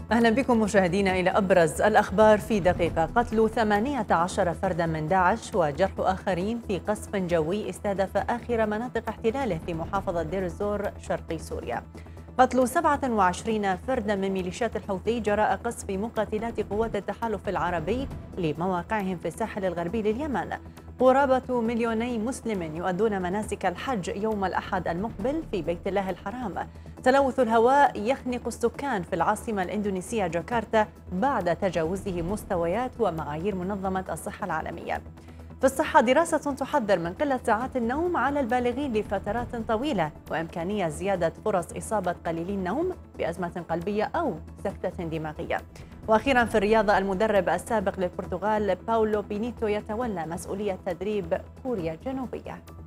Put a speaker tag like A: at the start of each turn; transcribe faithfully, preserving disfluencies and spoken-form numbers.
A: أهلا بكم مشاهدينا إلى أبرز الأخبار في دقيقة. قتل ثمانية عشر فردا من داعش وجرح آخرين في قصف جوي استهدف آخر مناطق احتلاله في محافظة دير الزور شرقي سوريا. قتل سبعة وعشرين فردا من ميليشيات الحوثي جراء قصف مقاتلات قوات التحالف العربي لمواقعهم في الساحل الغربي لليمن. قرابة مليوني مسلم يؤدون مناسك الحج يوم الأحد المقبل في بيت الله الحرام. تلوث الهواء يخنق السكان في العاصمة الإندونيسية جاكرتا بعد تجاوزه مستويات ومعايير منظمة الصحة العالمية. في الصحة، دراسة تحذر من قلة ساعات النوم على البالغين لفترات طويلة وإمكانية زيادة فرص إصابة قليلي النوم بأزمة قلبية أو سكتة دماغية. وأخيرا في الرياضة، المدرب السابق للبرتغال باولو بينيتو يتولى مسؤولية تدريب كوريا الجنوبية.